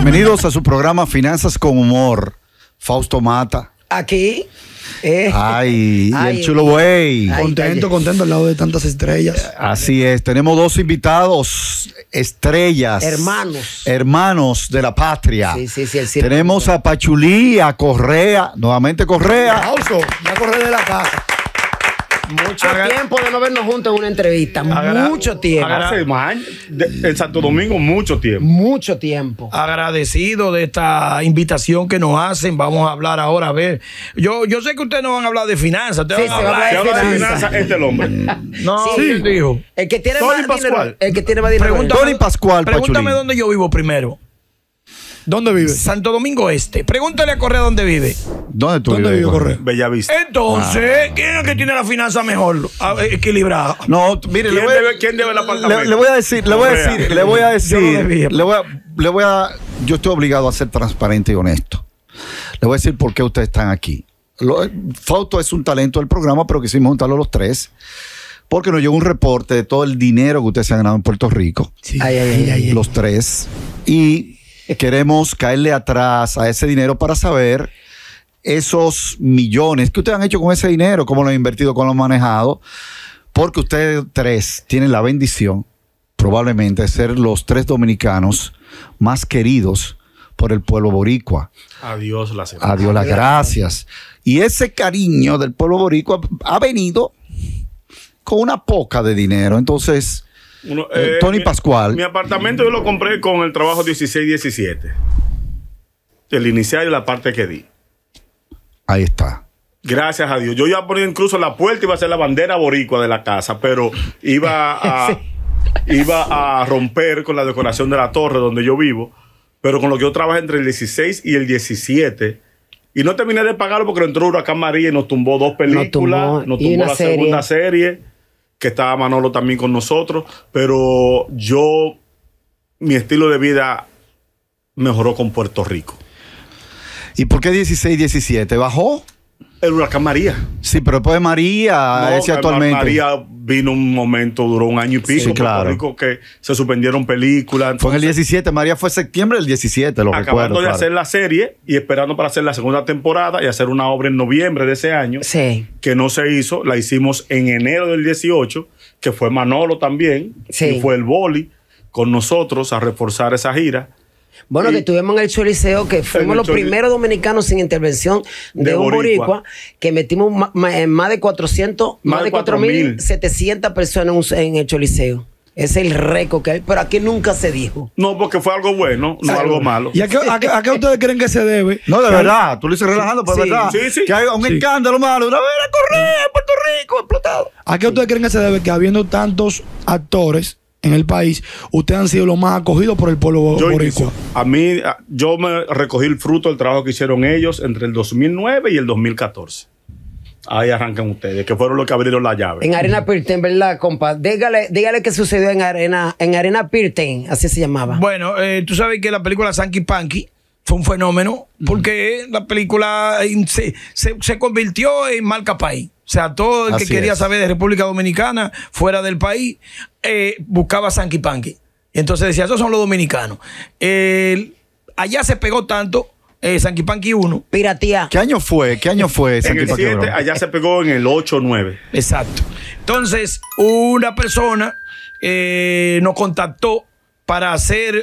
Bienvenidos a su programa Finanzas con Humor. Fausto Mata. Aquí. Y el Chulo Buey. Contento al lado de tantas estrellas. Así es, tenemos dos invitados, estrellas. Hermanos de la patria. Sí, tenemos a Pachulí, a Correa, nuevamente Correa. Aplauso, ya Correa de la casa. Mucho tiempo de no vernos juntos en una entrevista. Mucho tiempo. En Santo Domingo, mucho tiempo. Mucho tiempo. Agradecido de esta invitación que nos hacen. Vamos a hablar ahora. A ver, yo sé que ustedes no van a hablar de finanzas. Sí, se va a hablar de finanzas. Este es el hombre. No, ¿quién dijo? El que tiene Tony más Pascual. dinero. El que tiene más dinero. Tony Pascual, Pregúntame Pachulí. dónde yo vivo primero. ¿Dónde vive? Santo Domingo Este. Pregúntale a Correa dónde vive. ¿Dónde tú ¿Dónde vives, vive Correa? Bellavista. Entonces, ¿quién es el que tiene la finanza mejor equilibrada? No, mire, ¿Quién debe el apartamento? le voy a decir, yo estoy obligado a ser transparente y honesto. Le voy a decir por qué ustedes están aquí. Fausto es un talento del programa, pero quisimos juntarlo los tres, porque nos llegó un reporte de todo el dinero que ustedes se han ganado en Puerto Rico. Sí. Los tres. Y queremos caerle atrás a ese dinero para saber esos millones que ustedes han hecho con ese dinero, cómo lo han invertido, cómo lo han manejado, porque ustedes tres tienen la bendición, probablemente, de ser los tres dominicanos más queridos por el pueblo boricua. Adiós las gracias. Y ese cariño del pueblo boricua ha venido con una poca de dinero. Entonces, Tony Pascual. Mi apartamento yo lo compré con el trabajo 16-17. El inicial y la parte que di. Ahí está. Gracias a Dios. Yo iba a poner incluso la puerta, iba a ser la bandera boricua de la casa, pero iba a romper con la decoración de la torre donde yo vivo. Pero con lo que yo trabajé entre el 16 y el 17. Y no terminé de pagarlo porque entró Huracán María y nos tumbó dos películas. Nos tumbó la segunda serie, que estaba Manolo también con nosotros. Pero mi estilo de vida mejoró con Puerto Rico. ¿Y por qué 16-17? ¿Bajó? El Huracán María. Sí, pero después de María, ese actualmente. María vino un momento, duró un año y pico. Sí, en Puerto Rico, que se suspendieron películas. Entonces, fue en el 17, María fue septiembre del 17, lo recuerdo. Acabando de hacer la serie y esperando para hacer la segunda temporada y hacer una obra en noviembre de ese año. Sí. Que no se hizo. La hicimos en enero del 18, que fue Manolo también. Sí. Y fue el Boli con nosotros a reforzar esa gira. Bueno, que estuvimos en el Choliseo, que fuimos los primeros dominicanos sin intervención de un boricua, que metimos más de 4.700 personas en el Choliseo. Ese es el récord que hay, pero aquí nunca se dijo. No, porque fue algo bueno, no algo malo. ¿Y a qué ustedes creen que se debe? No, de verdad, tú lo dices relajando, pero Sí. de verdad. Sí. Que hay un escándalo malo. Una vez a Correa, Puerto Rico, explotado. ¿A qué ustedes creen que se debe que habiendo tantos actores en el país, ustedes han sido los más acogidos por el pueblo boricua? Yo me recogí el fruto del trabajo que hicieron ellos entre el 2009 y el 2014. Ahí arrancan ustedes, que fueron los que abrieron la llave. En Arena Pirten, ¿verdad, compa? Dígale qué sucedió en Arena Pirten, así se llamaba. Bueno, tú sabes que la película Sanky Panky fue un fenómeno porque la película se convirtió en marca país. O sea, todo el que quería saber de República Dominicana fuera del país buscaba Sanky Panky. Entonces decía, esos son los dominicanos. Allá se pegó tanto Sanky Panky 1. Piratía. ¿Qué año fue En Sanky el Panky 7, 1? allá se pegó en el 8-9. Exacto. Entonces, una persona nos contactó para hacer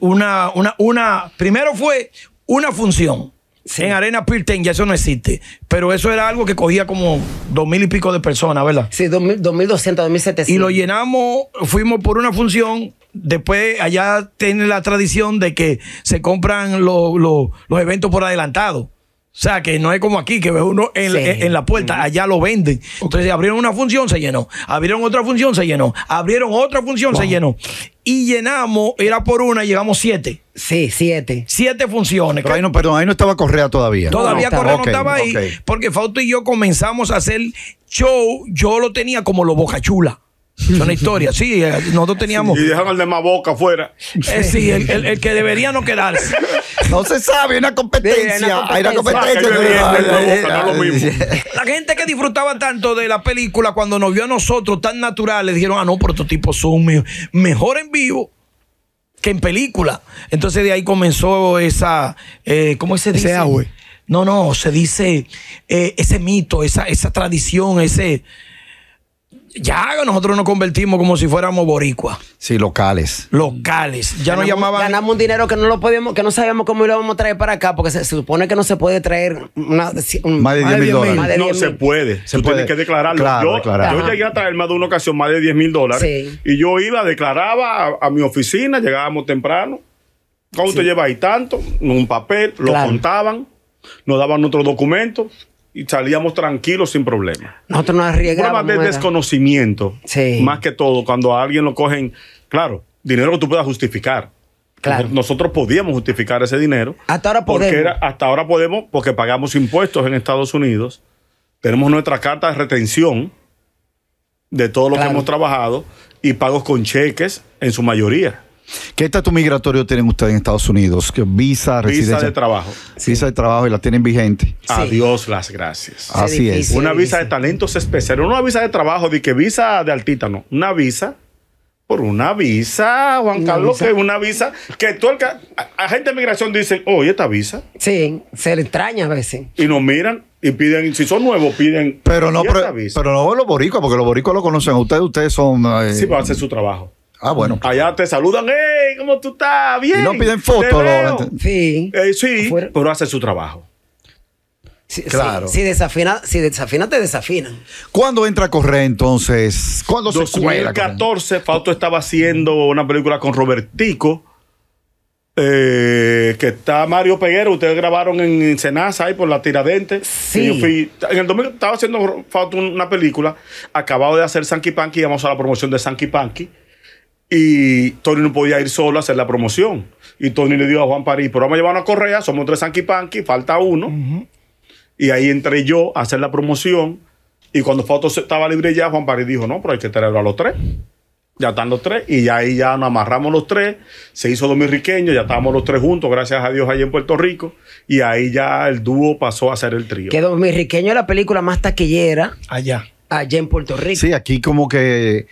primero fue una función. Sí. En Arena Pirten, ya eso no existe. Pero eso era algo que cogía como 2,000 y pico de personas, ¿verdad? Sí, 2.200, 2.700. Y lo llenamos, fuimos por una función. Después, allá tiene la tradición de que se compran los eventos por adelantado. O sea, que no es como aquí, que ve uno en la puerta, allá lo venden. Entonces, abrieron una función, se llenó. Abrieron otra función, se llenó. Abrieron otra función, se llenó. Y llenamos, era por una, llegamos 7. Sí, 7. 7 funciones. Pero ahí no estaba Correa todavía. Todavía Correa no estaba ahí, okay. Porque Fausto y yo comenzamos a hacer show. Yo lo tenía como los Boca Chula. Es una historia, sí, nosotros teníamos. Y dejaron el de más boca afuera. Sí, el que debería no quedarse. No se sabe, hay una competencia. Hay una competencia. No lo mismo. La gente que disfrutaba tanto de la película, cuando nos vio a nosotros tan naturales, dijeron, no, pero estos tipos son mejor en vivo. que en película. Entonces de ahí comenzó esa, ¿cómo se dice? Ese agüe. No, se dice ese mito, esa tradición, ya nosotros nos convertimos como si fuéramos boricuas. Sí, locales. Ya nos llamaban. Ganamos un dinero que no lo podíamos, que no sabíamos cómo lo íbamos a traer para acá, porque se supone que no se puede traer Más de 10,000 dólares. más de No 10,000. se puede. Se Tú puede. tienes que declararlo. Claro, yo declarar. yo llegué a traer más de una ocasión más de 10,000 dólares. Sí. Y yo iba, declaraba a mi oficina, llegábamos temprano. ¿Cómo te llevas ahí tanto? Un papel, lo Claro. contaban, nos daban nuestros documentos y salíamos tranquilos sin problema. Nosotros nos Un arriesgamos. problema de era. desconocimiento. Sí. Más que todo, cuando a alguien lo cogen, claro, dinero que tú puedas justificar. Claro. Nosotros podíamos justificar ese dinero. Hasta ahora porque podemos. hasta ahora podemos porque pagamos impuestos en Estados Unidos. Tenemos nuestra carta de retención de todo lo Claro. que hemos trabajado y pagos con cheques en su mayoría. ¿Qué estatus migratorio tienen ustedes en Estados Unidos? ¿Qué visa, residencia? Visa de trabajo. Visa de trabajo y la tienen vigente. A Dios las gracias. Así es. difícil. Una visa de difícil. talentos especiales. No una visa de trabajo, de que visa de altita, no. Una visa. Por una visa, Juan Una Carlos, visa. que es una visa que todo el agente de migración dice, oye, esta visa. Sí, se le extraña a veces. Y nos miran y piden, si son nuevos, piden. Pero no, "¿Y esta visa?". pero no los boricuas, porque los boricuas lo conocen a ustedes. Ustedes son... Sí, para hacer su trabajo. bueno. Allá te saludan, hey, ¿cómo tú estás? Bien. Y no piden fotos. Te veo". Sí. Sí, Afuera. pero hace su trabajo. Sí, Claro. Si desafina, te desafinan. ¿Cuándo entra a correr entonces? ¿Cuándo se cuela? 2014, Fausto estaba haciendo una película con Robertico, que está Mario Peguero. Ustedes grabaron en Senasa, ahí por la Tiradentes. Sí. Y yo fui, en el 2000 estaba haciendo Fausto una película, acabado de hacer Sanky Panky, íbamos a la promoción de Sanky Panky. Y Tony no podía ir solo a hacer la promoción. Y Tony le dijo a Juan París, pero vamos a llevar una correa, somos 3 Sanky Panky, falta uno. Y ahí entré yo a hacer la promoción. Y cuando Fausto estaba libre ya, Juan París dijo, no, pero hay que tenerlo a los 3. Ya están los 3. Y ahí ya nos amarramos los 3. Se hizo Dominiqueño, ya estábamos los 3 juntos, gracias a Dios, allá en Puerto Rico. Y ahí ya el dúo pasó a ser el trío. Que Dominriqueño es la película más taquillera Allá. allá en Puerto Rico. Sí, aquí como que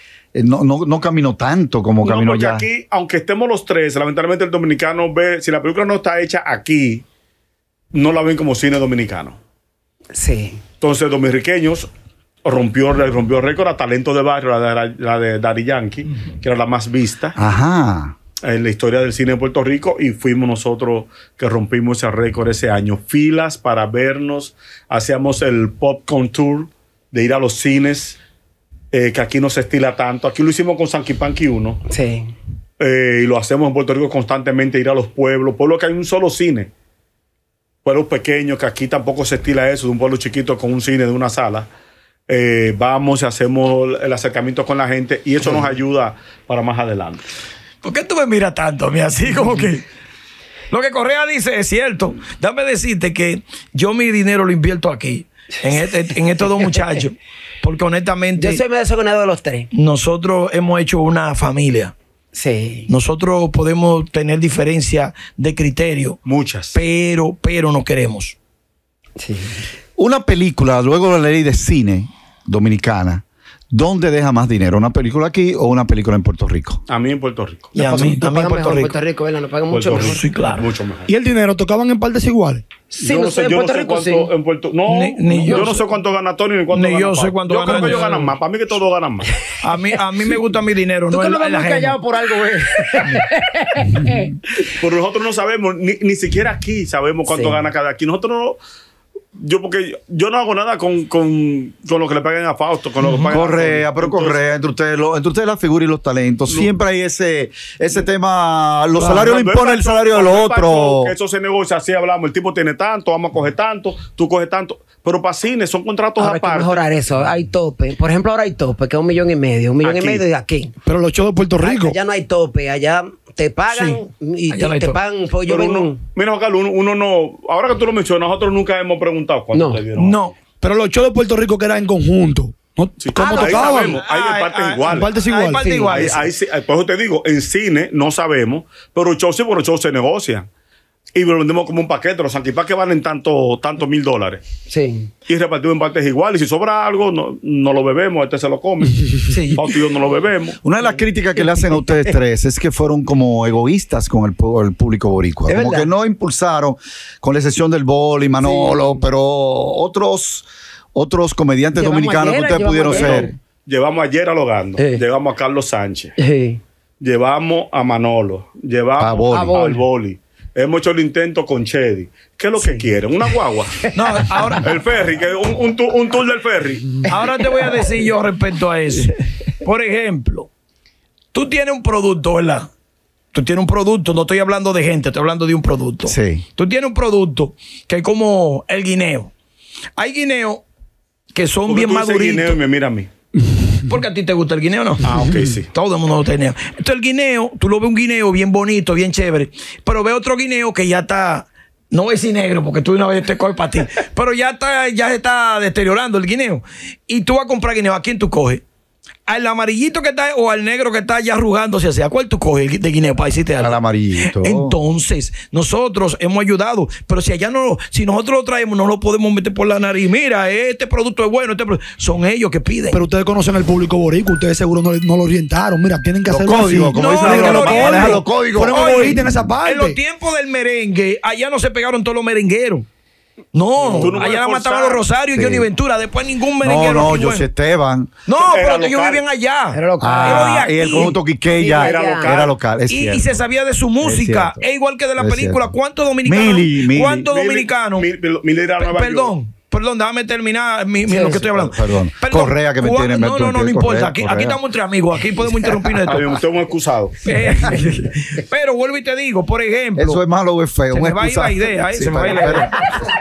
no caminó tanto como No, caminó porque allá. aquí, aunque estemos los 3, lamentablemente el dominicano ve, si la película no está hecha aquí, no la ven como cine dominicano. Sí. Entonces, Dominiqueños rompió récord a Talento de Barrio, la de Daddy Yankee, que era la más vista Ajá. en la historia del cine de Puerto Rico, y fuimos nosotros que rompimos ese récord ese año. Filas para vernos, hacíamos el Popcorn Tour de ir a los cines, que aquí no se estila tanto. Aquí lo hicimos con Sanky Panky 1, Sí. y lo hacemos en Puerto Rico constantemente, ir a los pueblos que hay un solo cine. Pueblos pequeños, que aquí tampoco se estila eso, de un pueblo chiquito con un cine de una sala. Vamos y hacemos el acercamiento con la gente, y eso nos ayuda para más adelante. ¿Por qué tú me miras tanto a mí así como que... Lo que Correa dice es cierto. Dame decirte que yo mi dinero lo invierto aquí, en estos 2 muchachos. Porque honestamente, Yo soy medio desordenado de los 3. nosotros hemos hecho una familia. Sí. Nosotros podemos tener diferencia de criterio, Muchas. pero no queremos. Sí. Una película, luego de la ley de cine dominicana, ¿dónde deja más dinero? ¿Una película aquí o una película en Puerto Rico? A mí en Puerto Rico. Y a mí en Nos pagan Puerto mejor en Rico. Puerto Rico, ¿verdad? Nos pagan mucho Puerto mejor. Rico. Sí, claro. Mucho mejor. ¿Y el dinero tocaban en partes iguales? Sí, Yo no sé, en yo Puerto sé Rico cuánto sí. en Puerto no, Ni yo yo no sé. sé cuánto gana Tony ni cuánto Ni gana yo sé Pablo. cuánto Yo gana creo que ellos yo. ganan más. Para mí que todos ganan más. A mí me gusta mi dinero, Tú no que el, lo ves el muy ajeno. callado por algo, güey. Pero nosotros no sabemos, ni siquiera aquí sabemos cuánto Sí. gana cada aquí. Nosotros no. Porque yo no hago nada con lo que le paguen a Fausto, con lo que pagan a Correa, Tony. pero Entonces, Correa, entre ustedes la figura y los talentos. Siempre hay ese tema, los no, salarios lo no es impone el patrón, salario del no es otro. patrón, que eso se negocia, así hablamos. El tipo tiene tanto, vamos a coger tanto, tú coges tanto. Pero para cine son contratos Ahora hay que aparte. mejorar eso. Hay tope. Por ejemplo, ahora hay tope, que es 1,5 millones. 1,5 Aquí. millones de aquí. Pero los shows de Puerto Rico. Allá no hay tope. Allá te pagan y allá no hay te tope. pagan. Pues yo Pero vengo. mira, Juan Carlos, uno no. Ahora que tú lo mencionas, nosotros nunca hemos preguntado cuánto No. te dieron. No. Pero los shows de Puerto Rico que eran en conjunto. ¿No? Sí. ¿Cómo Ahí tocaban? sabemos, hay de partes iguales. En partes Hay iguales. partes Sí. iguales. Por eso te digo, en cine no sabemos, pero show sí, porque los shows se negocian. y lo vendemos como un paquete. Los sanquipaques valen tantos $1,000. Sí. Y repartimos en partes iguales. Y si sobra algo, no lo bebemos, este se lo come. Sí. Fausto y yo no lo bebemos. Una de las críticas que le hacen a ustedes tres es que fueron como egoístas con el público boricua. Es Como verdad. que no impulsaron, con la excepción del Boli, Manolo, pero otros comediantes Llevamos dominicanos que ayer, ustedes pudieron llevamos ayer. ser. Llevamos ayer a Logando. Sí. Llevamos a Carlos Sánchez. Sí. Llevamos a Manolo. Llevamos A Boli. al Boli. Hemos hecho el intento con Chedi. ¿Qué es lo que quieren? ¿Una guagua? No, ahora, El ferry, que un tour del ferry. ahora te voy a decir yo respecto a eso. Por ejemplo, tú tienes un producto, ¿verdad? Tú tienes un producto, no estoy hablando de gente, estoy hablando de un producto. Sí. Tú tienes un producto que es como el guineo. Hay guineos que son Porque bien tú dices maduritos. guineo y me mira a mí. Porque a ti te gusta el guineo, ¿no? Ah, ok, sí. Todo el mundo lo tenía. Entonces el guineo, tú lo ves un guineo bien bonito, bien chévere, pero ve otro guineo que ya está, no voy a decir negro porque tú una vez te coges para ti, pero ya se está deteriorando el guineo. Y tú vas a comprar guineo, ¿a quién tú coges? ¿Al amarillito que está o al negro que está ya arrugándose hacia? ¿A cuál tú coges de guineo para decirte algo? Al amarillito. Entonces, nosotros hemos ayudado, pero si allá no, si nosotros lo traemos, no lo podemos meter por la nariz. Mira, este producto es bueno, son ellos que piden. Pero ustedes conocen el público boricua, ustedes seguro no lo orientaron. Mira, tienen que Los hacerlo códigos, así. como No, dicen es que los lo manejan tienen. los códigos. Fueron Oye, egoístas en esa parte. En los tiempos del merengue, allá no se pegaron todos los merengueros. No, Tú no puedes allá la mataban forzar. los Rosarios y Sí. Johnny Ventura. Después ningún No, merenguero. no, aquí, José bueno. Esteban. No, Era pero ellos local. vivían allá. Era local. Ah, Yo y el aquí. conjunto Quiqueya Era local. era local. Es Y cierto. se sabía de su música. cierto. Es igual que de la Es película. cierto. ¿Cuántos dominicanos? Mili. ¿Cuántos dominicanos? Mil era Nueva York. Perdón, déjame terminar lo que sí, estoy hablando. perdón. Correa que me tiene- me No, tiene no importa. Correa, Aquí Correa. estamos entre amigos. Aquí podemos interrumpir esto. Está bien, usted es un excusado. Pero vuelvo y te digo, por ejemplo. Eso es malo o es feo. Se un me va a ir la excusado. idea, Sí, se me va a ir la pero- idea.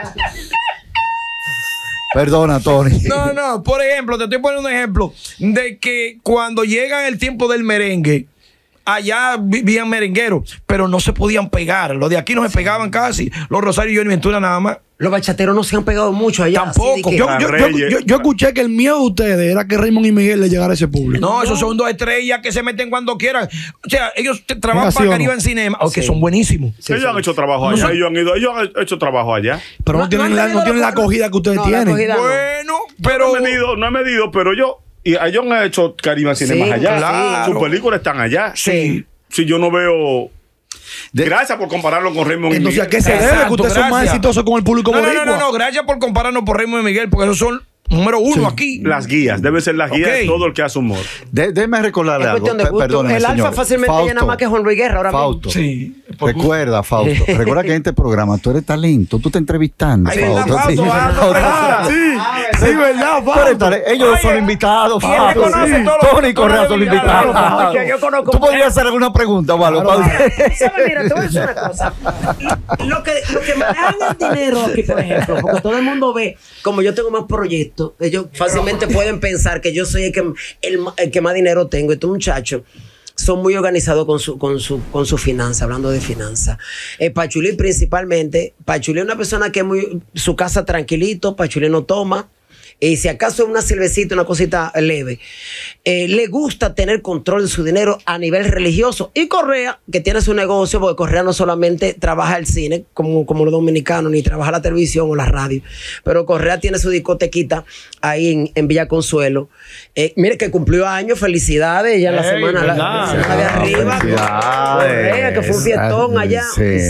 Perdona, Tony. No, por ejemplo, te estoy poniendo un ejemplo de que cuando llega el tiempo del merengue, allá vivían merengueros, pero no se podían pegar. Los de aquí no se pegaban casi. Los Rosarios y Johnny Ventura nada más. Los bachateros no se han pegado mucho allá. Tampoco. así de que- Yo escuché que el miedo de ustedes era que Raymond y Miguel le llegara a ese público. No, esos son dos estrellas que se meten cuando quieran. O sea, ellos trabajan ¿Sí para o no? Caribe en Cinema, que Sí. son buenísimos. Ellos han hecho trabajo allá. Ellos han hecho trabajo allá. Pero no No, tienen no la, han no tienen la tenido acogida que ustedes No, la tienen. acogida- no. Bueno, Pero pero. no he medido, pero ellos han hecho Caribe Cinemas Sí, allá. claro. Sus películas están allá. Sí. Si yo no veo. Gracias por compararlo con Raymond y Entonces, ¿a Miguel. qué se debe Exacto, que ustedes son más gracias. exitosos con el público No, boricua? no, gracias por compararnos por Raymond y Miguel, porque esos son número uno aquí. Las guías, deben ser las guías Ok. de todo el que hace humor. Déjeme recordarle Es algo. cuestión de gusto. Perdóneme, El Alfa señor. fácilmente Fausto, llena más que Juan Luis Guerra ahora mismo. Fausto. Sí. Recuerda, Fausto. Recuerda que en este programa tú eres talento. Tú estás entrevistando. Ay, ¿verdad, Fausto? Sí. Ah, Sí, verdad, Tú eres talento. Ellos Oye, son invitados. y él Fausto. reconoce Sí. todos los- Tony y Correa todos son los invitados. invitados. Oye, yo conozco- Tú podrías hacer alguna pregunta, Walo. ¿Sabes? Mira, te voy a decir una cosa. Lo que manejan el dinero aquí, por ejemplo, porque todo el mundo ve, como yo tengo más proyectos, ellos fácilmente pueden pensar que yo soy el que más dinero tengo. Estos muchachos son muy organizados con su finanza, hablando de finanzas. Pachulí principalmente. Pachulí es una persona que es muy, su casa tranquilito, Pachulí no toma. Y si acaso es una cervecita, una cosita leve, le gusta tener control de su dinero a nivel religioso. Y Correa, que tiene su negocio, porque Correa no solamente trabaja el cine, como los dominicanos, ni trabaja la televisión o la radio, pero Correa tiene su discotequita ahí en Villa Consuelo. Mire que cumplió años, felicidades, ya en la Ey, semana, ¿verdad? la semana de arriba. felicidades. Correa, que fue un fiestón allá, Sí. el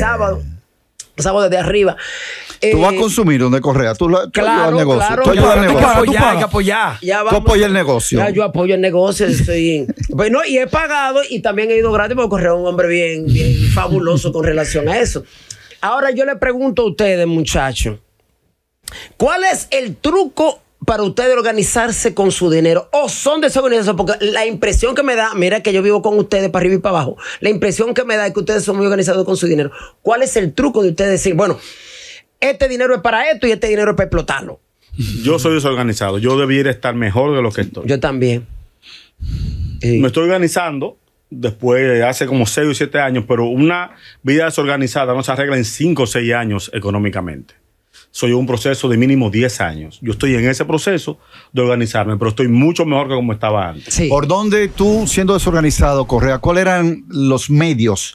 sábado de arriba. Tú vas a consumir donde Correa. Tú ayudas al negocio. Claro, Tú ayudas al Hay que negocio. apoyar, hay que apoyar. Ya Tú vamos. apoyas el negocio. Ya, yo apoyo el negocio. Bueno, y he pagado y también he ido gratis porque Correa es un hombre bien fabuloso con relación a eso. Ahora yo le pregunto a ustedes, muchachos, ¿cuál es el truco para ustedes organizarse con su dinero? ¿O son desorganizados? Porque la impresión que me da, mira que yo vivo con ustedes para arriba y para abajo, la impresión que me da es que ustedes son muy organizados con su dinero. ¿Cuál es el truco de ustedes decir, bueno, este dinero es para esto y este dinero es para explotarlo? Yo soy desorganizado. Yo debiera estar mejor de lo que estoy. Yo también. Sí. Me estoy organizando después de hace como 6 o 7 años, pero una vida desorganizada no se arregla en 5 o 6 años económicamente. Soy un proceso de mínimo 10 años. Yo estoy en ese proceso de organizarme, pero estoy mucho mejor que como estaba antes. Sí. ¿Por dónde tú, siendo desorganizado, Correa, cuáles eran los medios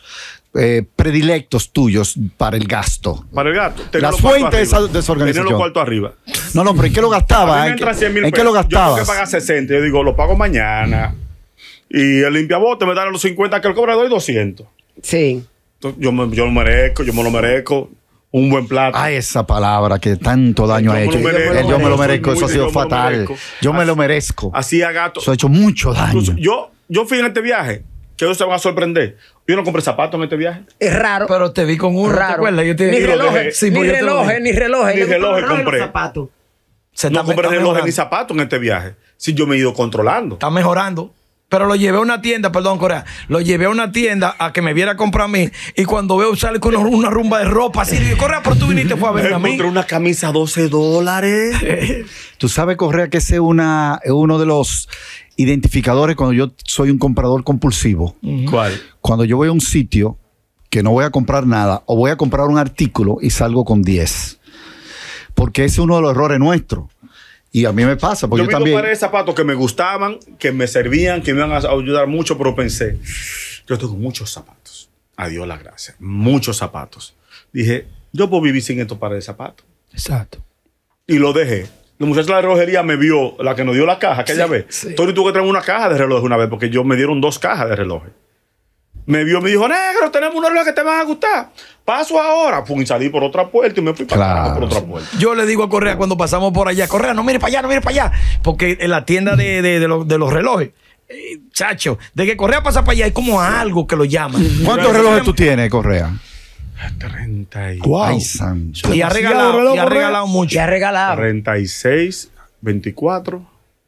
predilectos tuyos para el gasto? Para el gasto. Las fuentes de esa organización. Tener los cuartos arriba. No, pero ¿en qué lo A gastabas? mí me entra 100 mil ¿En pesos. qué lo Yo tengo que gastabas? pagar 60. Yo digo, lo pago mañana. Y el limpiabote me da los 50 que el cobrador y 200. Sí. Entonces, yo me lo merezco. Un buen plato. Ah, esa palabra que tanto daño Yo ha me hecho. lo merezco. El yo me lo Soy merezco, muy eso ha de sido yo me lo fatal. merezco. Yo me lo merezco. Así a gato. Eso ha hecho mucho daño. Incluso, yo fui en este viaje, que ellos se van a sorprender. Yo no compré zapatos en este viaje. Es raro. Pero te vi con uno, ¿te raro. acuerdas? Yo te Ni lo relojes, dejé. Sí, ni porque yo te lo relojes, dije. ni relojes. Ni Le gustan relojes los compré. zapatos. Se No está- compré está relojes mejorando. ni zapatos en este viaje. Si yo me he ido controlando. Está mejorando. Pero lo llevé a una tienda, perdón, Corea. Lo llevé a una tienda a que me viera a comprar a mí. Y cuando veo sale con una rumba de ropa así, digo, Corea, pero tú viniste fue a verme a mí. Encontré una camisa a $12. Tú sabes, Correa, que ese es uno de los identificadores cuando yo soy un comprador compulsivo. ¿Cuál? Cuando yo voy a un sitio que no voy a comprar nada o voy a comprar un artículo y salgo con 10. Porque ese es uno de los errores nuestros. Y a mí me pasa, porque Yo yo vi también... dos pares de zapatos que me gustaban, que me servían, que me iban a ayudar mucho, pero pensé, yo tengo muchos zapatos. Adiós la gracia. Muchos zapatos. Dije, yo puedo vivir sin estos pares de zapatos. Exacto. Y lo dejé. La muchacha de la relojería me vio, la que nos dio la caja aquella vez. sí. Tony tuvo que traer una caja de relojes una vez, porque me dieron 2 cajas de relojes. Me vio, me dijo, negro, tenemos unos relojes que te van a gustar. Paso ahora. Pum, y salí por otra puerta y me fui para Claro. atrás por otra puerta. Yo le digo a Correa cuando pasamos por allá, Correa, no mire para allá, no mire para allá. Porque en la tienda de los relojes, chacho, de que Correa pasa para allá hay como algo que lo llama. ¿Cuántos relojes tú tienes, Correa? 30 y... Wow. Ay, santo. Y ha regalado, reloj, y ha Correa. regalado mucho. Ya regalado. 36, 24,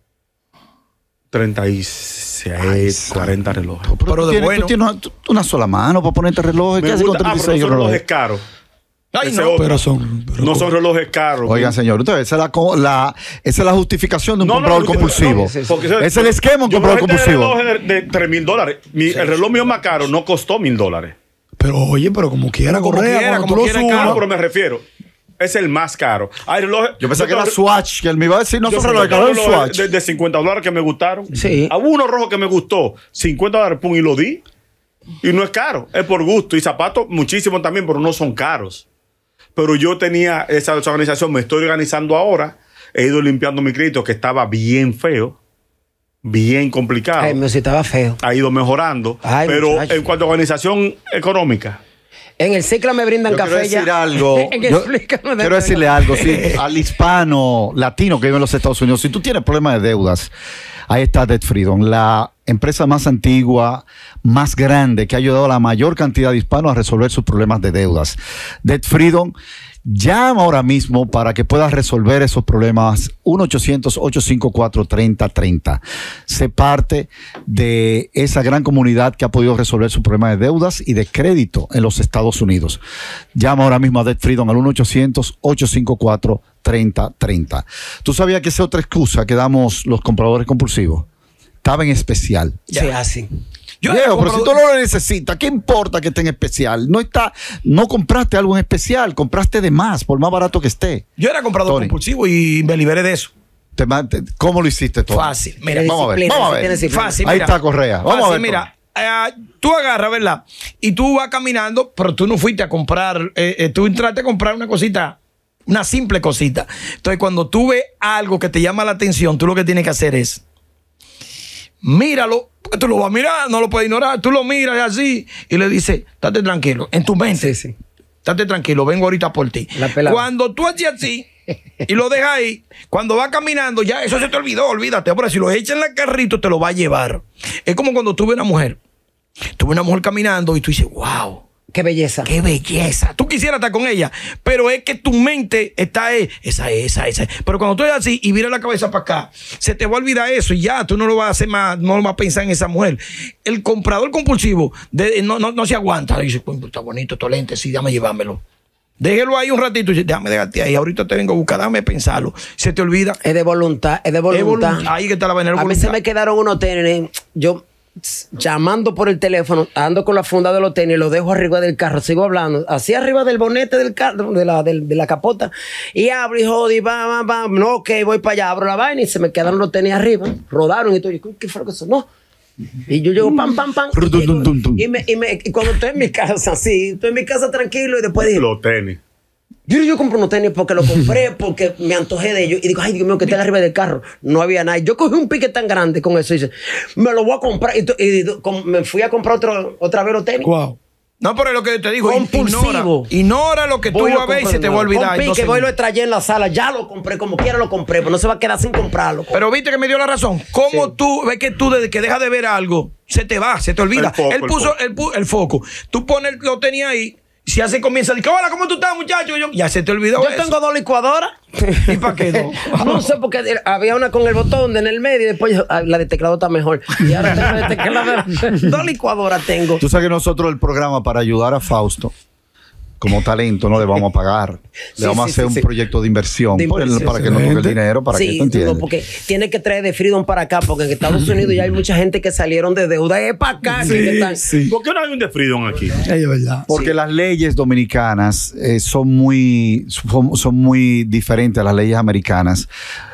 36, 40 relojes. Pero tú de tienes, bueno. tú tienes una sola mano para ponerte relojes. ¿Qué Me haces con gusta, pero no 36 son relojes? relojes caros. Ay, Ese no, otro. pero No son relojes caros. Oigan, señor, entonces esa es la justificación de un No, no, comprador no, compulsivo. no, porque es el esquema de un yo comprador me metí en compulsivo. relojes de $3,000. El reloj mío más caro no costó $1,000. Pero oye, pero como quiera, Como Correa, quiera, cuando como tú lo quiera, subas. caro. No, pero me refiero. Es el más caro. Hay relojes. Yo pensé que era tengo- Swatch, que él me iba a decir, no yo son tengo relojes, caros, relojes Swatch. de $50 que me gustaron. Sí. Hubo uno rojo que me gustó, $50, pum, y lo di. Y no es caro, es por gusto. Y zapatos muchísimo también, pero no son caros. Pero yo tenía esa organización, me estoy organizando ahora. He ido limpiando mi crédito, que estaba bien feo, bien complicado. Ay, me estaba feo. Ha ido mejorando. Ay, pero muchacho. en cuanto a organización económica, En el ciclo me brindan Yo café quiero decir ya. algo. En el Yo ciclo me quiero dan decirle café. algo. Sí, al hispano latino que vive en los Estados Unidos, si tú tienes problemas de deudas, ahí está Debt Freedom, la empresa más antigua, más grande, que ha ayudado a la mayor cantidad de hispanos a resolver sus problemas de deudas. Debt Freedom, llama ahora mismo para que puedas resolver esos problemas. 1-800-854-3030. Sé parte de esa gran comunidad que ha podido resolver su problema de deudas y de crédito en los Estados Unidos. Llama ahora mismo a Debt Freedom al 1-800-854-3030. ¿Tú sabías que esa es otra excusa que damos los compradores compulsivos? Estaba en especial. Sí, así. Yo era Diego, pero si comprador- tú no lo necesitas, ¿qué importa que esté en especial? No compraste algo en especial, compraste de más, por más barato que esté. Yo era comprador Tony. compulsivo y me liberé de eso. ¿Cómo lo hiciste todo? Fácil. Mira, Tiene vamos a ver, disciplina, vamos a tiene ver. disciplina. Fácil. Ahí mira. está Correa. Vamos Fácil, a ver. mira. Tú agarras, ¿verdad? Y tú vas caminando, pero tú no fuiste a comprar, tú entraste a comprar una cosita, una simple cosita. Entonces, cuando tú ves algo que te llama la atención, tú lo que tienes que hacer es míralo, porque tú lo vas a mirar, no lo puedes ignorar. Tú lo miras así y le dices, estate tranquilo, en tu mente. Sí, sí. Estate tranquilo, vengo ahorita por ti. La pelada. Cuando tú haces así y lo dejas ahí, cuando va caminando, ya eso se te olvidó, olvídate. Ahora, si lo echas en el carrito, te lo va a llevar. Es como cuando tú ves una mujer. Tú ves una mujer caminando y tú dices, wow, Qué belleza. qué belleza. Tú quisieras estar con ella, pero es que tu mente está esa. Pero cuando tú eres así y miras la cabeza para acá, se te va a olvidar eso y ya, tú no lo vas a hacer más, no lo vas a pensar en esa mujer. El comprador compulsivo no se aguanta. Dice, "Coño, está bonito, tu lente, sí, déjame llevármelo. Déjelo ahí un ratito y dice, déjame dejarte ahí, ahorita te vengo a buscar, déjame pensarlo. Se te olvida. Es de voluntad, es de voluntad. Ahí que está la vaina. A mí se me quedaron unos tenis. Yo llamando por el teléfono, ando con la funda de los tenis, los dejo arriba del carro, sigo hablando, así arriba del bonete del carro, de la capota, y abro y jodí, no, ok, voy para allá, abro la vaina y se me quedaron los tenis arriba, rodaron y todo. Yo, ¿qué fue lo que eso? No, Y yo llego pam, pam, pam. Tum. Y cuando estoy en mi casa, sí, estoy en mi casa tranquilo y después digo, Los tenis. yo compro unos tenis porque lo compré, porque me antojé de ellos. Y digo, ay, Dios mío, que está arriba del carro. No había nada. Y yo cogí un pique tan grande con eso y dice, me lo voy a comprar. Y me fui a comprar otra vez los tenis. Wow. No, pero es lo que te digo, Compulsivo. ignora lo que tú Voy y vas lo a ver y compro se de te va a nuevo. olvidar. Con pique, Entonces, voy y lo extrañé en la sala. Ya lo compré, como quiera lo compré, pero no se va a quedar sin comprarlo. pero viste que me dio la razón. ¿Cómo Sí. tú ves que tú desde que dejas de ver algo, se te va, se te olvida? El foco, Él el puso foco. el foco. Tú pones, lo tenías ahí. Si hace comienza a decir, hola, ¿cómo tú estás, muchacho? Ya se te olvidó Yo eso. tengo 2 licuadoras. ¿Y para qué no? No sé, porque había una con el botón en el medio y después la de teclado está mejor. Y ahora tengo de teclado. 2 licuadoras tengo. Tú sabes que nosotros el programa para ayudar a Fausto, como talento, no le vamos a pagar. Sí, Le vamos a sí, hacer sí, un sí. proyecto de inversión, De inversión. para que no toque el Excelente. dinero, para que Sí, tú entiendas. no, porque tiene que traer de Freedom para acá, porque en Estados Unidos ya hay mucha gente que salieron de deuda. Es para acá. que están. Sí. ¿Por qué no hay un de Freedom aquí? Es verdad. Porque las leyes dominicanas son muy diferentes a las leyes americanas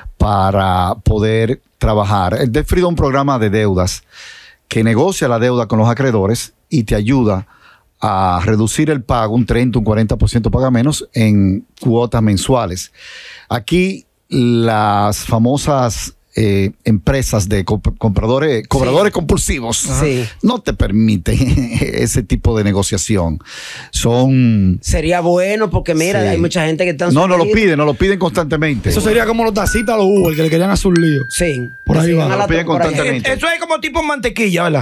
para poder trabajar. El Debt Freedom es un programa de deudas que negocia la deuda con los acreedores y te ayuda a reducir el pago, un 30, un 40% paga menos en cuotas mensuales. Aquí las famosas empresas de cobradores compulsivos Sí. no te permiten ese tipo de negociación. Son... Sería bueno porque, mira, Sí. hay mucha gente que está... No lo piden constantemente. Eso sería como los tacitas a los Uber que le querían hacer un lío. Sí. Por ahí Sí, va. van a Lo piden por ahí. constantemente. Eso es como tipo mantequilla, ¿verdad?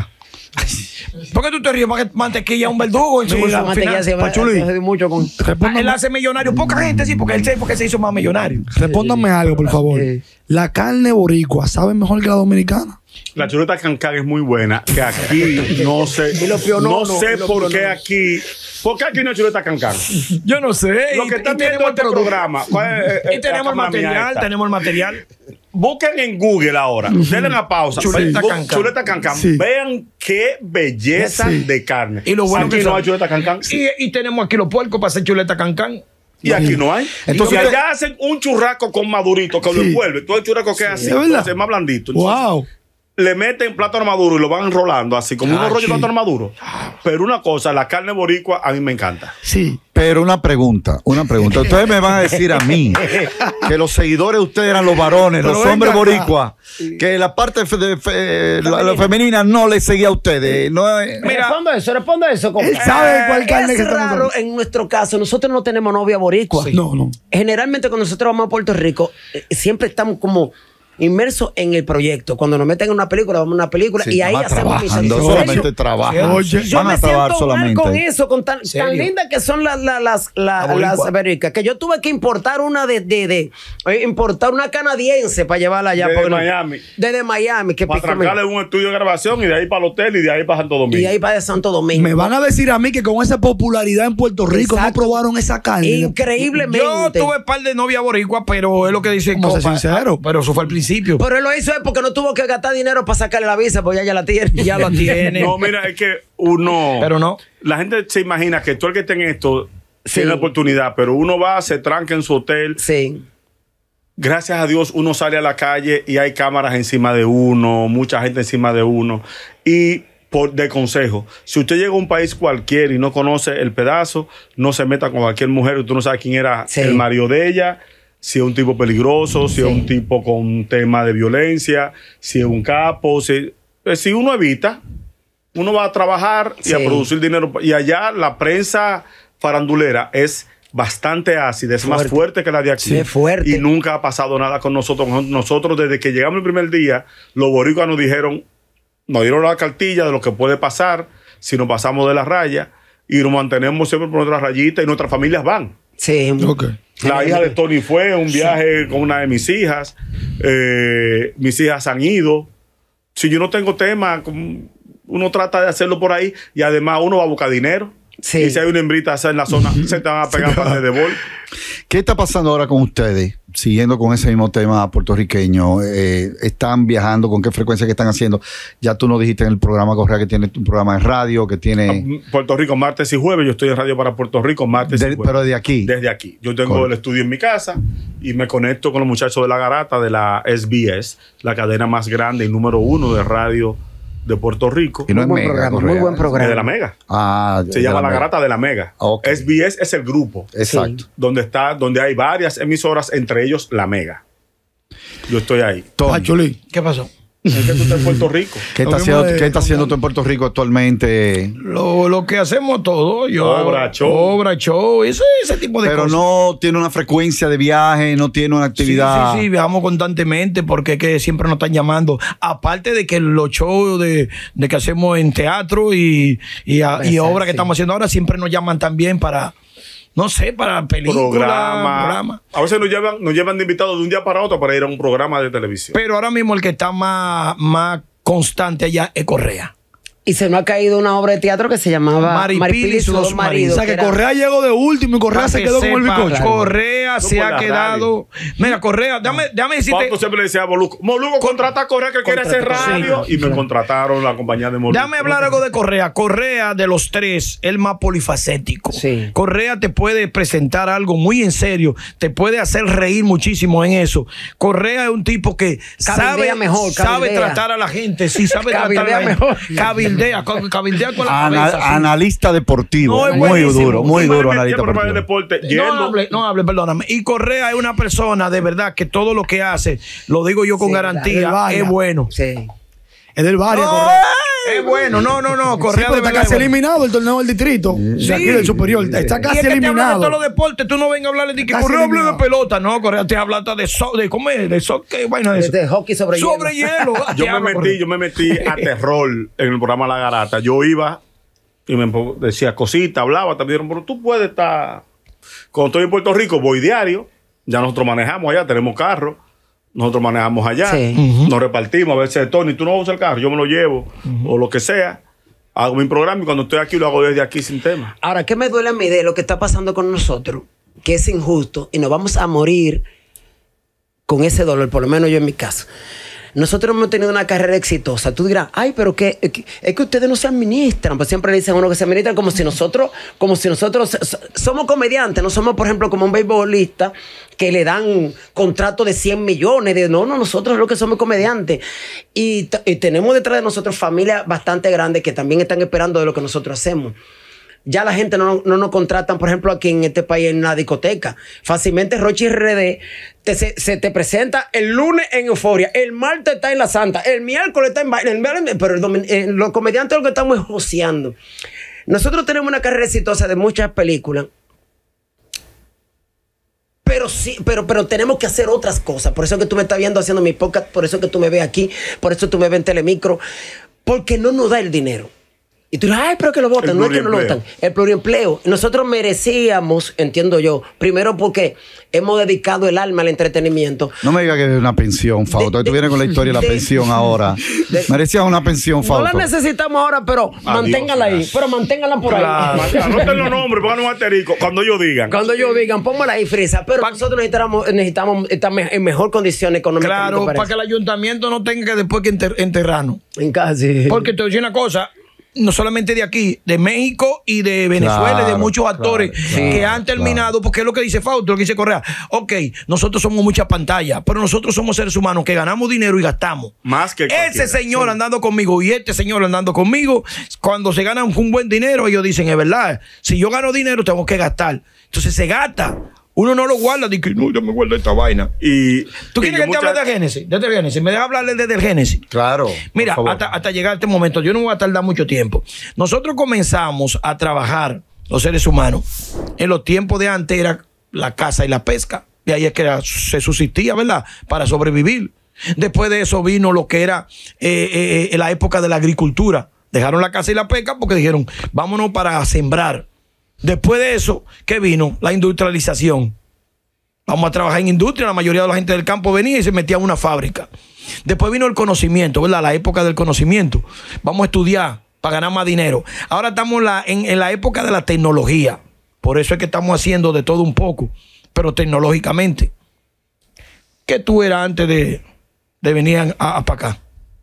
¿Por qué tú te ríes? Porque mantequilla es un verdugo en su Mira, su mantequilla final. se Pachulí. hace mucho con... Él hace millonario. Poca gente sí, porque él se hizo más millonario. Respóndanme algo, por favor. Sí. La carne boricua sabe mejor que la dominicana. La chuleta cancán es muy buena, que aquí no sé. Y los piononos, no sé y los por qué piononos. aquí. ¿Por qué aquí no hay chuleta cancán? Yo no sé. Lo que están y viendo tenemos este programa. ¿cuál es, Y tenemos el la cámara mía material, esta? tenemos el material. Busquen en Google ahora. Denle una pausa. Chuleta cancán. Chuleta cancán. Sí. Vean qué belleza Sí. de carne. Y lo bueno aquí que no son. hay chuleta cancán. Y tenemos aquí los puercos para hacer chuleta cancán. Y aquí no hay. Entonces, Entonces, allá hacen un churrasco con madurito que lo Sí. envuelve. Todo el churrasco que es así. ¿Es verdad? Entonces, es más blandito. Entonces, Wow. le meten plátano maduro y lo van enrolando así, como unos rollos de plátano maduro. Pero una cosa, la carne boricua a mí me encanta. Sí. Pero una pregunta. Ustedes me van a decir a mí que los seguidores de ustedes eran los varones, Pero los venga hombres acá. boricuas, que la parte la femenina no les seguía a ustedes. No, Mira. Responda eso. Él sabe cuál carne que Es estamos raro hablando. en nuestro caso. Nosotros no tenemos novia boricua. No, no. Generalmente cuando nosotros vamos a Puerto Rico, siempre estamos como inmersos en el proyecto. Cuando nos meten en una película, vamos a una película sí, y ahí van hacemos trabajando, misiones. solamente trabajan. Oye, Yo van me a trabajar siento mal solamente. con eso, con tan ¿Serio? lindas que son las boricua. americanas, que yo tuve que importar una importar una canadiense para llevarla allá. Desde porque no- Miami. Desde Miami. Que Para pico me- trancarle un estudio de grabación y de ahí para el hotel y de ahí para Santo Domingo. y ahí para de Santo Domingo. me van a decir a mí que con esa popularidad en Puerto Rico Exacto. no probaron esa carne. Increíblemente. Yo tuve un par de novias boricuas, pero es lo que dice Vamos a ser Copa. sinceros. Pero eso fue al principio. Pero él lo hizo es porque no tuvo que gastar dinero para sacarle la visa, porque ya la tiene. Ya lo tiene. No, mira, es que uno. Pero no. La gente se imagina que todo el que esté en esto Sí. tiene la oportunidad, pero uno va, se tranca en su hotel. Sí. Gracias a Dios, uno sale a la calle y hay cámaras encima de uno, mucha gente encima de uno. Y de consejo, si usted llega a un país cualquiera y no conoce el pedazo, no se meta con cualquier mujer, usted no sabe quién era Sí. el marido de ella, si es un tipo peligroso, si Sí. es un tipo con un tema de violencia, si es un capo, si uno evita, uno va a trabajar y a Sí. producir dinero. Y allá la prensa farandulera es bastante ácida, es más fuerte que la de aquí. Sí, es fuerte. Y nunca ha pasado nada con nosotros. Nosotros, desde que llegamos el primer día, los boricuas nos dieron la cartilla de lo que puede pasar si nos pasamos de la raya y nos mantenemos siempre por nuestras rayitas y nuestras familias van. Sí. Ok. La hija de Tony fue a un viaje con una de mis hijas. Mis hijas han ido. Si yo no tengo tema, uno trata de hacerlo por ahí y además uno va a buscar dinero. Sí. Y si hay una hembrita en la zona, se te van a pegar par de bol. ¿Qué está pasando ahora con ustedes? Siguiendo con ese mismo tema puertorriqueño, ¿están viajando? ¿Con qué frecuencia que están haciendo? Ya tú nos dijiste en el programa, Correa, que tiene un programa de radio, que tiene... Puerto Rico, martes y jueves. Yo estoy en radio para Puerto Rico, martes y jueves. Pero de aquí. Desde aquí. Yo tengo Correcto. el estudio en mi casa y me conecto con los muchachos de La Garata, de la SBS, la cadena más grande y número 1 de radio de Puerto Rico. Y no es Muy buen Mega, programa, Correa. muy buen programa. De la Mega. Se Se llama La Garata de la Mega. Ok. SBS es el grupo Exacto. donde hay varias emisoras, entre ellos La Mega. Yo estoy ahí. Tony, Pachulí. ¿Qué pasó? Es que tú estás en Puerto Rico. ¿qué Lo está mismo haciendo, de- qué está haciendo tú en Puerto Rico actualmente? Lo que hacemos todo, yo Obra, hago show. obra, show, ese tipo de Pero cosas. no tiene una frecuencia de viaje, no tiene una actividad. Sí, viajamos constantemente porque es que siempre nos están llamando. Aparte de que los shows de que hacemos en teatro y obra que estamos haciendo ahora, siempre nos llaman también para, no sé, para películas, Programa. A veces nos llevan de invitados de un día para otro para ir a un programa de televisión. Pero ahora mismo el que está más constante allá es Correa. Y se nos ha caído una obra de teatro que se llamaba Maripili y sus dos maridos. O sea, que era- Correa llegó de último y Correa Para se que quedó con el sepa, bizcocho. Correa No se por ha la quedado. Mira, Correa, déjame decirte. Pauto siempre le decía a Moluco, contrata a Correa que quiere hacer radio. Y me contrataron la compañía de Moluco. Déjame hablar algo de Correa. Correa, de los tres, el más polifacético. Sí. Correa te puede presentar algo muy en serio, te puede hacer reír muchísimo en eso. Correa es un tipo que Cabildea mejor, sabe cabildea. tratar a la gente, sí, sabe Cabildea tratar a la gente. mejor. Cabildea con la cabeza. sí. Analista deportivo. No, es muy buenísimo. duro, muy Yo me duro metí analista a programas de deportivo. deporte No hable, perdóname. Y Correa es una persona de verdad que todo lo que hace, lo digo yo con Sí, garantía, la del es bueno. Sí. Es del barrio, No, Correa. es bueno, no, Sí, Correa pero de está verdad casi es bueno. eliminado el torneo del distrito. De aquí del superior. Está Y casi es que te habla de eliminado. todos los deportes, tú no vengas a hablarle de que Casi Correa hable de eliminado. pelota, no, Correa te habla hasta de ¿cómo es? De soccer, vaina de eso. De hockey sobre hielo. Sobre hielo. Te habla, Correa. Yo me metí a terror en el programa La Garata. Yo iba y me decía cositas, hablaba, también, pero tú puedes estar. Cuando estoy en Puerto Rico, voy diario. Ya nosotros manejamos allá, tenemos carro. Nosotros manejamos allá. Sí. Nos repartimos. A veces, Tony, tú no vas a usar el carro, yo me lo llevo. O lo que sea. Hago mi programa y cuando estoy aquí lo hago desde aquí sin tema. Ahora, ¿qué me duele a mí de lo que está pasando con nosotros? Que es injusto y nos vamos a morir con ese dolor, por lo menos yo en mi caso. Nosotros hemos tenido una carrera exitosa. Tú dirás, ay, pero es que ustedes no se administran. Pues siempre le dicen a uno que se administran como si nosotros somos comediantes, no somos, por ejemplo, como un beisbolista que le dan contrato de 100 millones. No, nosotros lo que somos comediantes. Y tenemos detrás de nosotros familias bastante grandes que también están esperando de lo que nosotros hacemos. Ya la gente no nos contratan, por ejemplo, aquí en este país en una discoteca. Fácilmente Rochi RD se te presenta el lunes en Euforia, el martes está en La Santa, el miércoles está en Baile, pero los comediantes lo que estamos es joseando. Nosotros tenemos una carrera exitosa de muchas películas, pero sí, pero tenemos que hacer otras cosas. Por eso es que tú me estás viendo haciendo mi podcast, por eso es que tú me ves aquí, por eso tú me ves en Telemicro, porque no nos da el dinero. Y tú dices, ay, pero que lo votan. El No es que no lo pluriempleo. votan. El pluriempleo. Nosotros merecíamos, entiendo yo, primero porque hemos dedicado el alma al entretenimiento. No me digas que es una pensión, Fausto. Tú vienes con la historia de la pensión ahora. Merecías una pensión, No la Fausto. necesitamos ahora, pero manténgala ahí. gracias. Pero manténgala por ahí. Anoten los nombres, pongan un asterisco cuando ellos digan. Cuando ellos digan, póngala ahí, Frisa. Pero nosotros necesitamos estar en mejor condición económica. Claro, para que el ayuntamiento no tenga que después que enterrarnos. En casi. Porque te voy a decir una cosa, no solamente de aquí, de México y de Venezuela y de Claro, muchos actores claro, que han terminado, porque es lo que dice Fausto, lo que dice Correa. Ok, nosotros somos mucha pantalla, pero nosotros somos seres humanos que ganamos dinero y gastamos. Más que Ese cualquiera. señor andando conmigo y este señor andando conmigo, cuando se ganan un buen dinero, ellos dicen, es verdad, si yo gano dinero tengo que gastar. Entonces se gasta. Uno no lo guarda, dice, no, yo me guardo esta vaina. Y, ¿Tú quieres y que te hable de Génesis? Desde el Génesis. ¿Me dejas hablarle desde el Génesis? Claro. Mira, por favor. hasta llegar a este momento, yo no voy a tardar mucho tiempo. Nosotros comenzamos a trabajar, los seres humanos, en los tiempos de antes era la caza y la pesca. Y ahí es que se subsistía, ¿verdad? Para sobrevivir. Después de eso vino lo que era la época de la agricultura. Dejaron la caza y la pesca porque dijeron, vámonos para sembrar. Después de eso, ¿qué vino? La industrialización. Vamos a trabajar en industria. La mayoría de la gente del campo venía y se metía en una fábrica. Después vino el conocimiento, ¿verdad? La época del conocimiento. Vamos a estudiar para ganar más dinero. Ahora estamos en la época de la tecnología. Por eso es que estamos haciendo de todo un poco, pero tecnológicamente. ¿Qué tú eras antes de venir para acá?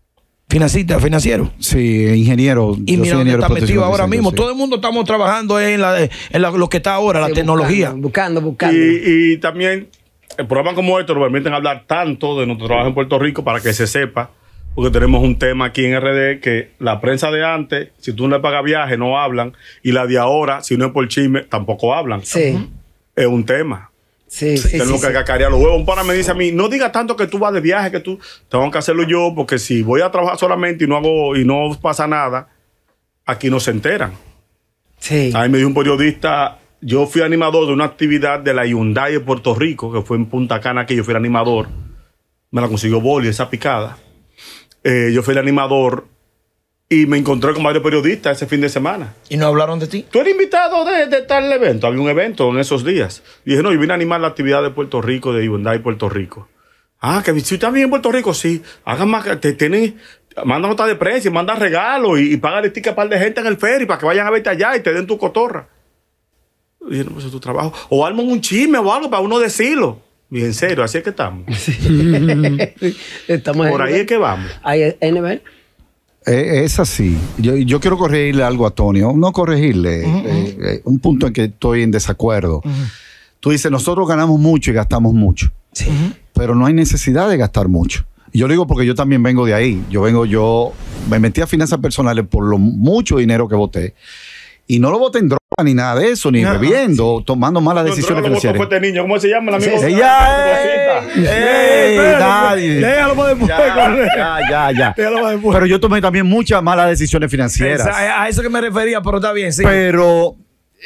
Financiero. Sí, ingeniero. Y Yo mira soy dónde ingeniero está de protección metido ahora de mismo. incendios, sí. Todo el mundo estamos trabajando en lo que está ahora, la tecnología. Buscando. Y también el programa como este nos permiten hablar tanto de nuestro trabajo en Puerto Rico para que se sepa porque tenemos un tema aquí en RD que la prensa de antes, si tú no le pagas viaje, no hablan, y la de ahora, si no es por chisme, tampoco hablan. Sí. Es un tema. Sí. Tengo que cacarear los huevos. Un pana me dice a mí, no digas tanto que tú vas de viaje, que tú tengo que hacerlo yo, porque si voy a trabajar solamente y no pasa nada, aquí no se enteran. Sí. A mí me dijo un periodista, yo fui animador de una actividad de la Hyundai de Puerto Rico, que fue en Punta Cana, que yo fui el animador. Me la consiguió Boli, esa picada. Yo fui el animador y me encontré con varios periodistas ese fin de semana. ¿Y no hablaron de ti? ¿Tú eres invitado de tal evento? Había un evento en esos días. Y dije, no, yo vine a animar la actividad de Puerto Rico, de Hyundai Puerto Rico. Ah, que si estás bien en Puerto Rico, sí. Hagan más, manda nota de prensa, manda regalos y paga el ticket a par de gente en el ferry para que vayan a verte allá y te den tu cotorra. Y dije, no, pues es tu trabajo. O arman un chisme o algo para uno decirlo. Y en serio, así es que estamos. Estamos Por ahí es que vamos. Ahí es nivel. Es así. Yo quiero corregirle algo a Tony. No corregirle. Un punto en que estoy en desacuerdo. Tú dices, nosotros ganamos mucho y gastamos mucho. Sí. Pero no hay necesidad de gastar mucho. Yo lo digo porque yo también vengo de ahí. Yo me metí a finanzas personales por lo mucho dinero que boté. Y no lo boté en droga ni nada de eso, ni bebiendo, tomando malas decisiones financieras. Fue este niño, ¿cómo se llama el amigo? Nadie. Déjalo para después. Ya. Déjalo para después. Pero yo tomé también muchas malas decisiones financieras. A eso que me refería, pero está bien, sí. Pero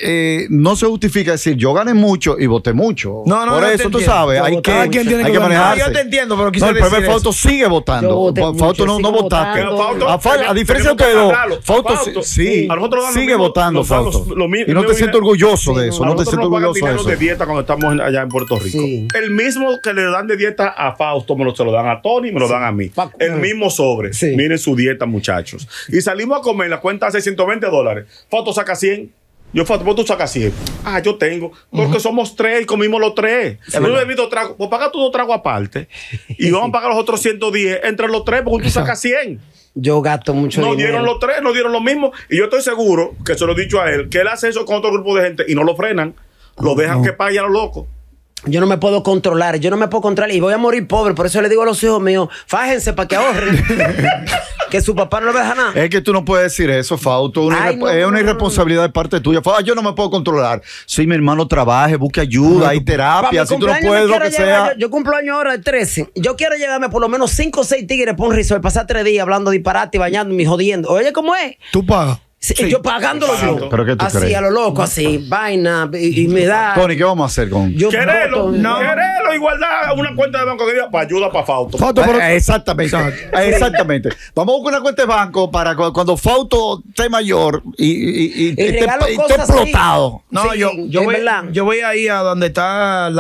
no se justifica decir yo gané mucho y voté mucho. No, por eso tú sabes, hay que manejarse. Yo te entiendo, pero quise el decir primer Fausto sigue votando. Yo voté Fausto mucho, no sigo votaste. votando. A diferencia de ustedes dos, Fausto sí, a nosotros dan sigue lo mismo, votando, nos dan Fausto. lo mismo. Y no te siento orgulloso de eso. A No te nosotros siento nos pagan orgulloso de dinero eso. de dieta cuando estamos allá en Puerto Rico. Sí. El mismo que le dan de dieta a Fausto, se lo dan a Tony, me lo dan a mí. El mismo sobre. Sí. Miren su dieta, muchachos. Y salimos a comer, la cuenta de $620. Fausto saca 100. Yo, Fausto, vos tú sacas 100. Ah, yo tengo. Porque somos 3 y comimos los 3. Si no he bebido trago, pues paga tu 2 tragos aparte. Y vamos a pagar los otros 110 entre los 3 porque tú sacas 100. Yo gasto mucho Nos dinero. dieron los 3, nos dieron lo mismo. Y yo estoy seguro, que se lo he dicho a él, que él hace eso con otro grupo de gente y no lo frenan. Lo dejan que pague a los locos. Yo no me puedo controlar, y voy a morir pobre. Por eso le digo a los hijos míos, fájense para que ahorren. Que su papá no le deja nada. Es que tú no puedes decir eso, Fausto. Es una irresponsabilidad de parte tuya. Yo no me puedo controlar. Si mi hermano trabaje, busque ayuda, hay terapia. Si tú no puedes, lo que sea. Yo cumplo años ahora el 13. Yo quiero llevarme por lo menos 5 o 6 tigres por un resort, pasar 3 días hablando disparate y bañándome y jodiendo. Oye, ¿cómo es? Tú pagas. Sí, yo pagándolo yo. ¿Pero qué tú así, crees? a lo loco, así, vaina, y me da. Tony, ¿qué vamos a hacer con...? Quererlo y guardar una cuenta de banco que diga para ayuda para Fausto. Fausto, pero Exactamente. Vamos a buscar una cuenta de banco para cuando Fausto esté mayor y esté explotado. No, Sí, yo voy ahí a donde está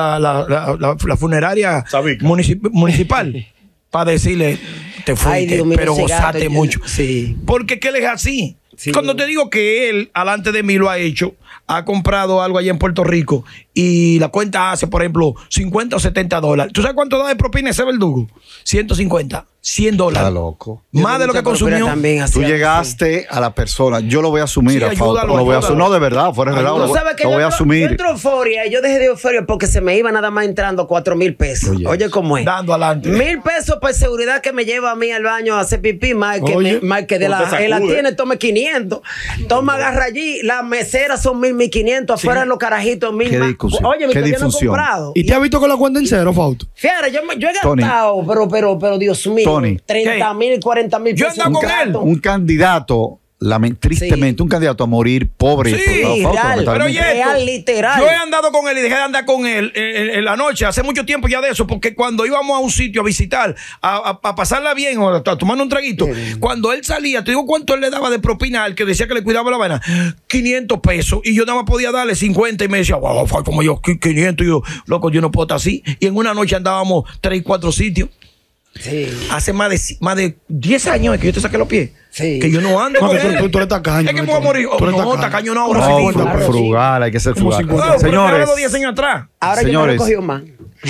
la funeraria Sabica. municipal para decirle, te Ay, fuiste, Dios mío, pero ese gato, gozaste mucho. Sí. Porque que él es así. Sí. Cuando te digo que él, alante de mí, lo ha hecho, ha comprado algo allá en Puerto Rico y la cuenta hace, por ejemplo, $50 o $70. ¿Tú sabes cuánto da de propina ese verdugo? 150, $100. Está loco. Más de lo que consumió. Tú llegaste a la persona. Yo lo voy a asumir, Sí, a Fausto. ayúdalo, Lo voy a asumir. ayúdalo. No, de verdad, fuera de relajo. Tú sabes que Lo voy a yo asumir. entro euforia y yo dejé de euforia porque se me iba nada más entrando 4,000 pesos. Oye, ¿cómo es? Dando adelante. 1,000 pesos por seguridad que me lleva a mí al baño a hacer pipí, más que, Oye, más que de no te sacude. él la tiene, tome 500. Toma, agarra allí, las meseras son 1,500, afuera los carajitos 1,000 Qué más. discusión, Oye, qué yo no he disfunción. comprado. ¿Y te has visto con la cuenta en cero, Fausto? Fíjate, yo he Tony. gastado, pero Dios mío, Tony. 30,000, 40,000 Yo pesos. andaba con él. Un candidato, tristemente, un candidato a morir pobre. Sí, Fausto, real. Pero lamentablemente. oye, Real, literal. yo he andado con él y dejé de andar con él en la noche, hace mucho tiempo ya de eso, porque cuando íbamos a un sitio a visitar, a pasarla bien o a tomar un traguito, cuando él salía, te digo cuánto él le daba de propina al que decía que le cuidaba la vaina, 500 pesos, y yo nada más podía darle 50 y me decía, wow, como yo, 500, y yo, loco, yo no puedo estar así, y en una noche andábamos 3, 4 sitios. Sí. Hace más de 10 años es que yo te saqué los pies. Sí. Que yo no ando No, con que él. tú eres tacaño. Es que puedo morir. Tú eres No, tacaño. tacaño no, ahora No, sí. Claro, frugal, hay que ser Como frugal. 50. No, Señores, pero 10 años atrás. Ahora yo Señores. me he cogido más.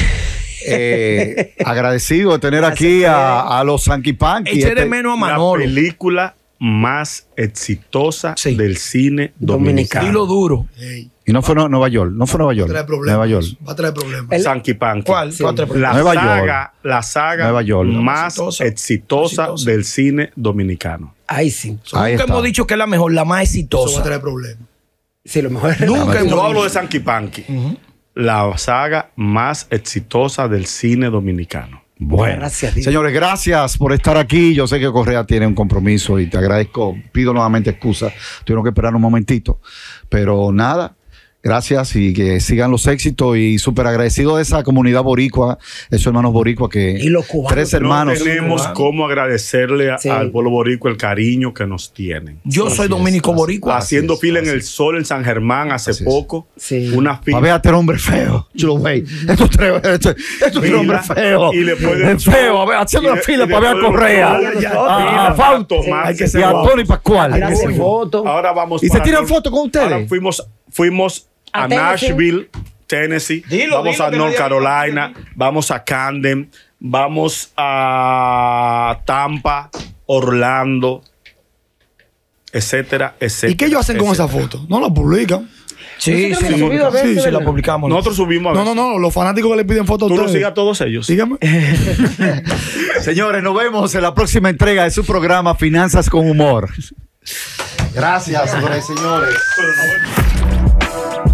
agradecido de tener Gracias, aquí a los Sanky Panky. Eché de menos a La Manolo. película más exitosa Sí. del cine dominicano. Dilo duro. Y no fue Nueva York, no fue Nueva York. Va a traer problemas. Nueva York. Va a traer problemas. Sanky Panky. ¿Cuál? Sí. ¿Cuál te pregunto? Nueva saga Nueva York. más exitosa del cine dominicano. Ahí sí. Ahí Nunca está. hemos dicho que es la mejor, la más Eso va a exitosa. traer problemas. Sí, lo mejor es Nunca Yo hemos Yo hablo dicho. de Sanky Panky. La saga más exitosa del cine dominicano. Bueno, Gracias a Dios. señores, gracias por estar aquí. Yo sé que Correa tiene un compromiso y te agradezco. Pido nuevamente excusa. Tuvieron que esperar un momentito. Pero nada, gracias y que sigan los éxitos. Y súper agradecido de esa comunidad boricua, esos hermanos boricua que Y los cubanos. 3 hermanos. No tenemos cómo agradecerle Sí. al pueblo boricua el cariño que nos tienen. Yo soy dominico boricua. Haciendo es, fila así en el sol en San Germán hace Así es. poco. Sí. Una A fila. ver, este hombre feo. Yo lo veo. Esto es un hombre feo. Y le puede- Es feo. A ver, haciendo y una le- fila y para ver a después Correa. de los Ya, shows, A mira, Fausto. Tomás, hay que Y ser a guapo. Antonio Pascual. Hay que hacer fotos. Ahora vamos. ¿Y se para tiran North- fotos con ustedes? Ahora fuimos A a Tennessee. Nashville, Tennessee. Dilo, vamos dilo, a que North nadie Carolina. Vamos a Camden. Vamos a Tampa, Orlando, etcétera, etcétera. ¿Y qué ellos hacen con esa etcétera. foto? No la publican. Sí, Nosotros sí, hemos subido a veces, sí, sí, la ¿verdad? publicamos. Nosotros subimos a No, veces. no, los fanáticos que le piden fotos a Tú los ustedes. sigas a todos ellos. Sígame. Señores, nos vemos en la próxima entrega de su programa Finanzas con Humor. Gracias, señores.